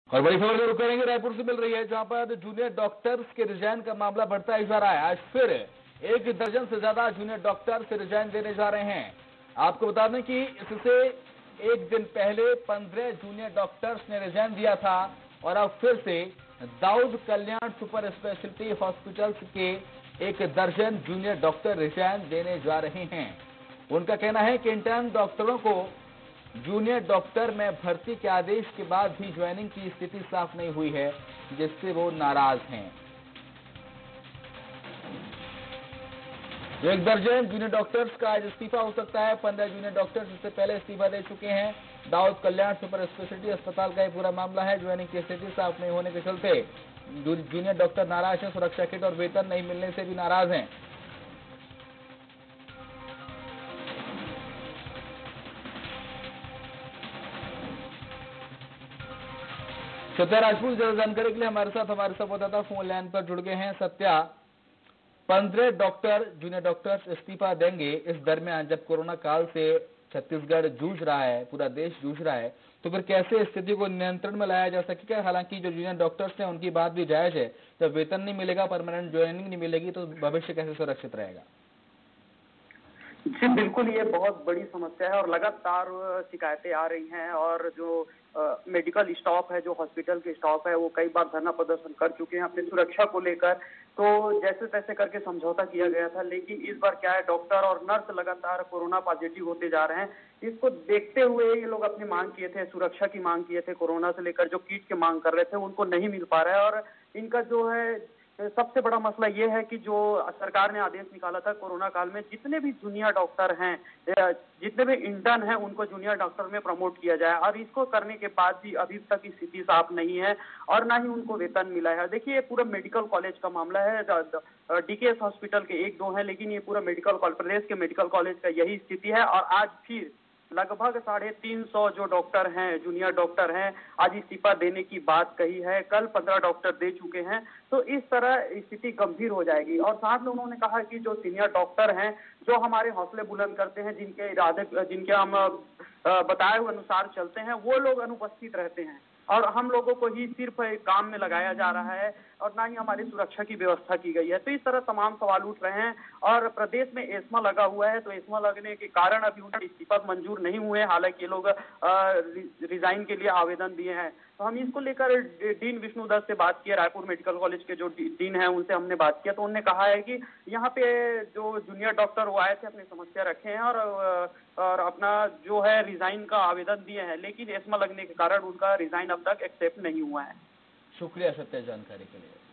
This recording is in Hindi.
और बड़ी खबर जरूर करेंगे, रायपुर से मिल रही है, जहां पर जूनियर डॉक्टर्स के रिजाइन का मामला बढ़ता ही जा रहा है। आज फिर 1 दर्जन से ज्यादा जूनियर डॉक्टर्स रिजाइन देने जा रहे हैं। आपको बता दें कि इससे एक दिन पहले 15 जूनियर डॉक्टर्स ने रिजाइन दिया था और अब फिर से Dawood Kalyan super speciality hospitals के 1 दर्जन जूनियर डॉक्टर रिजाइन देने जा रहे हैं। उनका कहना है कि इंटर्न डॉक्टरों को जूनियर डॉक्टर में भर्ती के आदेश के बाद भी ज्वाइनिंग की स्थिति साफ नहीं हुई है, जिससे वो नाराज हैं। 1 दर्जन जूनियर डॉक्टर्स का आज इस्तीफा हो सकता है। 15 जूनियर डॉक्टर्स इससे पहले इस्तीफा दे चुके हैं। दाऊद कल्याण सुपर स्पेशलिटी अस्पताल का ये पूरा मामला है। ज्वाइनिंग की स्थिति साफ नहीं होने के चलते जूनियर डॉक्टर नाराज हैं। सुरक्षा किट और वेतन नहीं मिलने से भी नाराज हैं। सत्या राजपूत ज्यादा जानकारी के लिए हमारे संवाददाता फोन लाइन पर जुड़ गए हैं। सत्या, 15 डॉक्टर जूनियर डॉक्टर्स इस्तीफा देंगे इस दरमियान, जब कोरोना काल से छत्तीसगढ़ जूझ रहा है, पूरा देश जूझ रहा है, तो फिर कैसे स्थिति को नियंत्रण में लाया जा सकेगा? हालांकि जो जूनियर डॉक्टर्स हैं उनकी बात भी जायज है, जब वेतन नहीं मिलेगा, परमानेंट ज्वाइनिंग नहीं मिलेगी, तो भविष्य कैसे सुरक्षित रहेगा? जी बिल्कुल, ये बहुत बड़ी समस्या है और लगातार शिकायतें आ रही हैं। और जो मेडिकल स्टाफ है, जो हॉस्पिटल के स्टाफ है, वो कई बार धरना प्रदर्शन कर चुके हैं अपनी सुरक्षा को लेकर। तो जैसे तैसे करके समझौता किया गया था, लेकिन इस बार क्या है, डॉक्टर और नर्स लगातार कोरोना पॉजिटिव होते जा रहे हैं। इसको देखते हुए ये लोग अपनी मांग किए थे, सुरक्षा की मांग किए थे, कोरोना से लेकर जो किट की मांग कर रहे थे, उनको नहीं मिल पा रहा है। और इनका जो है सबसे बड़ा मसला ये है कि जो सरकार ने आदेश निकाला था कोरोना काल में, जितने भी जूनियर डॉक्टर हैं, जितने भी इंटर्न हैं, उनको जूनियर डॉक्टर में प्रमोट किया जाए। और इसको करने के बाद भी अभी तक स्थिति साफ नहीं है और ना ही उनको वेतन मिला है। देखिए, ये पूरा मेडिकल कॉलेज का मामला है। डीकेएस हॉस्पिटल के 1-2 हैं, लेकिन ये पूरा मेडिकल प्रदेश के मेडिकल कॉलेज का यही स्थिति है। और आज फिर लगभग 350 जो डॉक्टर हैं, जूनियर डॉक्टर हैं, आज इस्तीफा देने की बात कही है। कल 15 डॉक्टर दे चुके हैं। तो इस तरह स्थिति गंभीर हो जाएगी। और साथ में उन्होंने कहा कि जो सीनियर डॉक्टर हैं, जो हमारे हौसले बुलंद करते हैं, जिनके हम बताए हुए अनुसार चलते हैं, वो लोग अनुपस्थित रहते हैं और हम लोगों को ही सिर्फ काम में लगाया जा रहा है और ना ही हमारी सुरक्षा की व्यवस्था की गई है। तो इस तरह तमाम सवाल उठ रहे हैं। और प्रदेश में एस्मा लगा हुआ है, तो एस्मा लगने के कारण अभी उनके इस्तीफा मंजूर नहीं हुए। हालांकि ये लोग रिजाइन के लिए आवेदन दिए हैं। तो हम इसको लेकर डीन विष्णुदत्त से बात किए, रायपुर मेडिकल कॉलेज के जो डीन है, उनसे हमने बात किया। तो उन्होंने कहा है कि यहाँ पे जो जूनियर डॉक्टर वो आए थे, अपनी समस्या रखे हैं और अपना जो है रिजाइन का आवेदन दिए हैं, लेकिन एस्मा लगने के कारण उनका रिजाइन अब तक एक्सेप्ट नहीं हुआ है। शुक्रिया सत्या जानकारी के लिए।